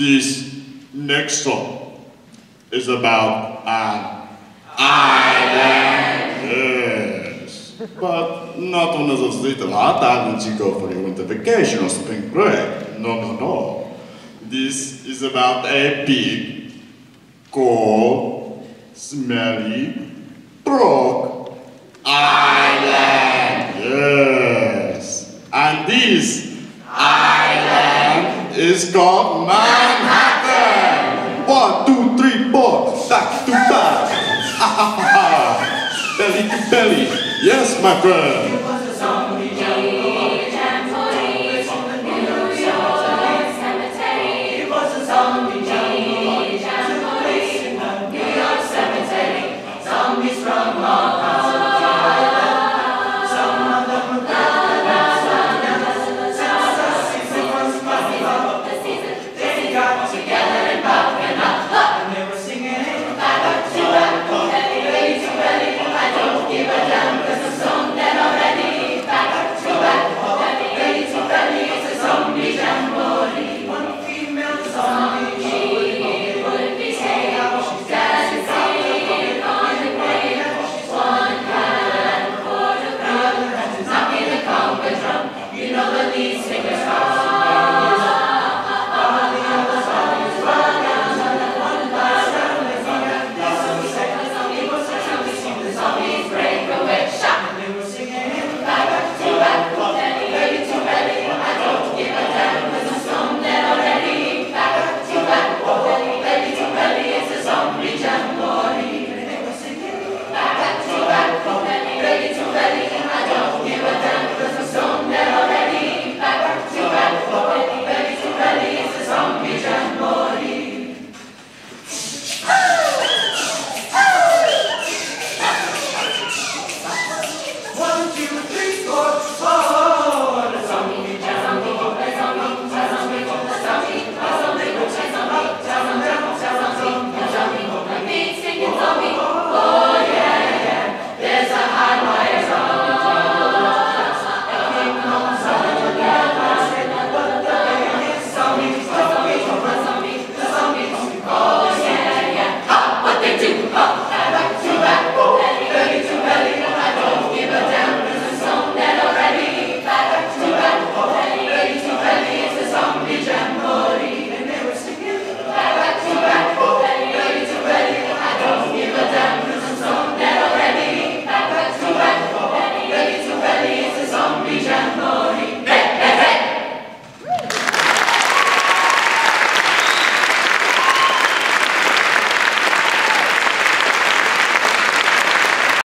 This next song is about an island. Yes, but not one of those little hot islands you go for your winter vacation or spring break. No, no, no. This is about a big, cold, smelly, broke island. Yes, and this island is called Manhattan. 1, 2, 3, 4, back to back. Belly to belly. Yes, my friend.